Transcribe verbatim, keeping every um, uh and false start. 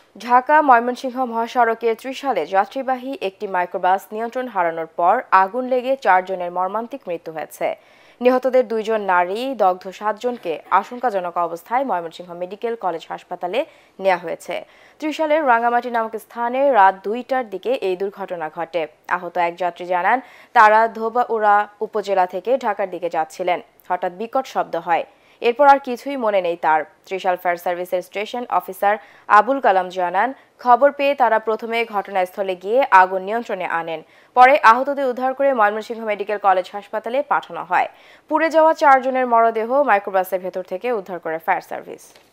ঢাকা ময়মনসিংহ মহাসড়কের ত্রিশালে যাত্রীবাহী একটি মাইক্রোবাস নিয়ন্ত্রণ হারানোর পর আগুন লেগে চারজনের মর্মান্তিক মৃত্যু হয়েছে। নিহতদের দুইজন নারী, দগ্ধ সাতজনকে আশঙ্কাজনক অবস্থায় ময়মনসিংহ মেডিকেল কলেজ হাসপাতালে নেওয়া হয়েছে। ত্রিশালের রাঙ্গামাটি নামক স্থানে রাত দুইটার দিকে এই দুর্ঘটনা ঘটে। আহত এক যাত্রী জানান, তারা ধোবাউড়া উপজেলা থেকে ঢাকার দিকে যাচ্ছিলেন। হঠাৎ বিকট শব্দ হয়, এরপর আর কিছুই মনে নেই তার। ত্রিশাল ফায়ার সার্ভিসের স্টেশন অফিসার আবুল কালাম জানান, খবর পেয়ে তারা প্রথমে ঘটনাস্থলে গিয়ে আগুন নিয়ন্ত্রণে আনেন। পরে আহতদের উদ্ধার করে ময়মনসিংহ মেডিকেল কলেজ হাসপাতালে পাঠানো হয়। পুড়ে যাওয়া চারজনের মরদেহ মাইক্রোবাসের ভেতর থেকে উদ্ধার করে ফায়ার সার্ভিস।